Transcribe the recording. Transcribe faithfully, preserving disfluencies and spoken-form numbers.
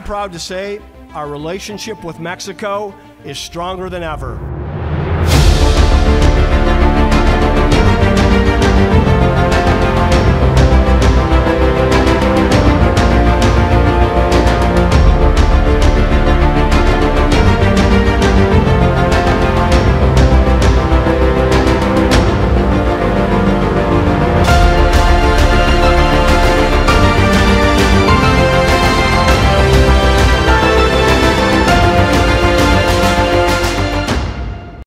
I'm proud to say our relationship with Mexico is stronger than ever.